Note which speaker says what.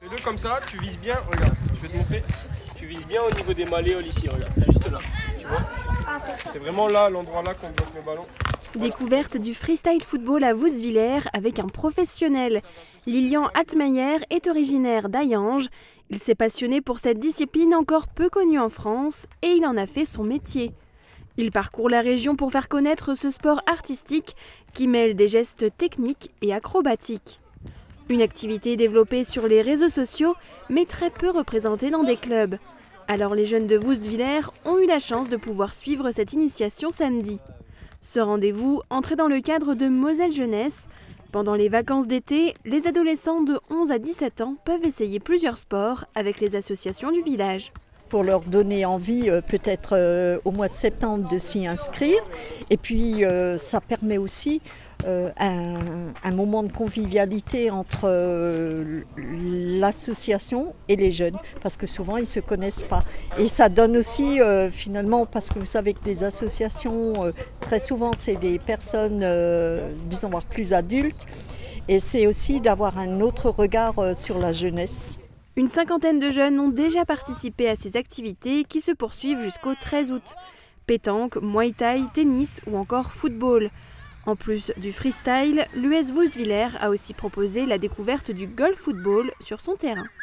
Speaker 1: Fais-le comme ça, tu vises bien, regarde, je vais te montrer. Tu vises bien au niveau des malléoles ici, regarde, juste là, tu vois. C'est vraiment là, l'endroit là qu'on bloque le ballon.
Speaker 2: Découverte du freestyle football à Woustviller avec un professionnel. Lilian Altmaier est originaire d'Hayange. Il s'est passionné pour cette discipline encore peu connue en France et il en a fait son métier. Il parcourt la région pour faire connaître ce sport artistique qui mêle des gestes techniques et acrobatiques. Une activité développée sur les réseaux sociaux mais très peu représentée dans des clubs. Alors les jeunes de Woustviller ont eu la chance de pouvoir suivre cette initiation samedi. Ce rendez-vous entrait dans le cadre de Moselle Jeunesse. Pendant les vacances d'été, les adolescents de 11 à 17 ans peuvent essayer plusieurs sports avec les associations du village.
Speaker 3: Pour leur donner envie peut-être au mois de septembre de s'y inscrire. Et puis ça permet aussi un moment de convivialité entre l'association et les jeunes, parce que souvent ils ne se connaissent pas. Et ça donne aussi finalement, parce que vous savez que les associations, très souvent c'est des personnes, disons voire plus adultes, et c'est aussi d'avoir un autre regard sur la jeunesse.
Speaker 2: Une cinquantaine de jeunes ont déjà participé à ces activités qui se poursuivent jusqu'au 13 août. Pétanque, muay thai, tennis ou encore football. En plus du freestyle, l'US Woustviller a aussi proposé la découverte du golf football sur son terrain.